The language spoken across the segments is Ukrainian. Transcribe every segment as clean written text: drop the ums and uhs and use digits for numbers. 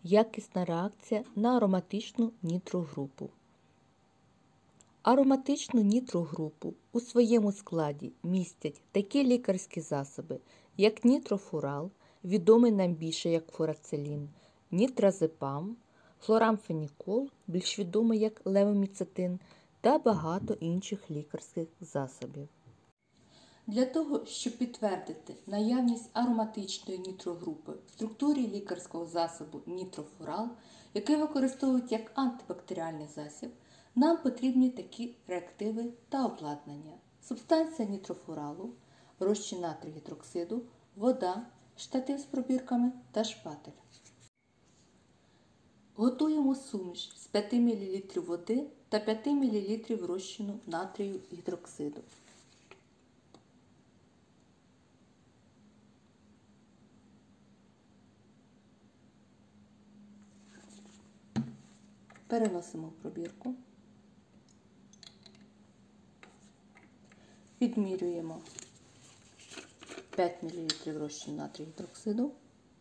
Якісна реакція на ароматичну нітрогрупу. Ароматичну нітрогрупу у своєму складі містять такі лікарські засоби, як нітрофурал, відомий нам більше як фурацилін, нітразепам, хлорамфенікол, більш відомий як левоміцетин, та багато інших лікарських засобів. Для того, щоб підтвердити наявність ароматичної нітрогрупи в структурі лікарського засобу нітрофурал, який використовують як антибактеріальний засіб, нам потрібні такі реактиви та обладнання. Субстанція нітрофуралу, розчин натрію гідроксиду, вода, штатив з пробірками та шпатель. Готуємо суміш з 5 мл води та 5 мл розчину натрію гідроксиду. Переносимо в пробірку. Підмірюємо 5 мл розчину натрію гідроксиду.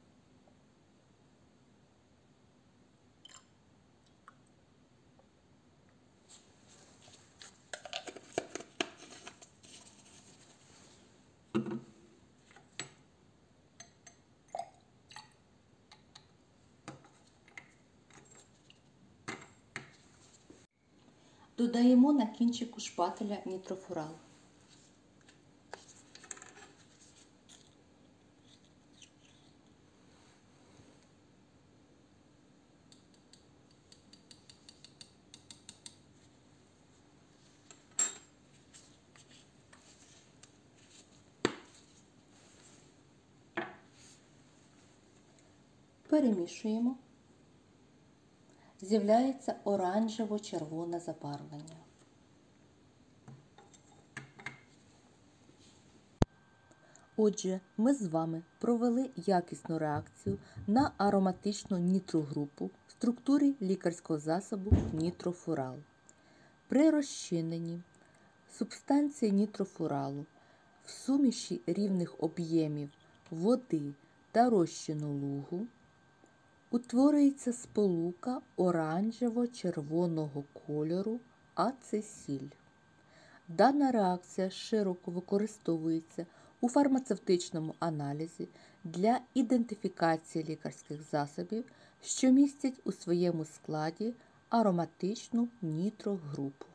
Додаємо на кінчику шпателя нітрофурал. Перемішуємо. З'являється оранжево-червоне забарвлення. Отже, ми з вами провели якісну реакцію на ароматичну нітрогрупу в структурі лікарського засобу нітрофурал. При розчиненні субстанції нітрофуралу в суміші рівних об'ємів води та розчину лугу утворюється сполука оранжево-червоного кольору ацесіль. Дана реакція широко використовується у фармацевтичному аналізі для ідентифікації лікарських засобів, що містять у своєму складі ароматичну нітрогрупу.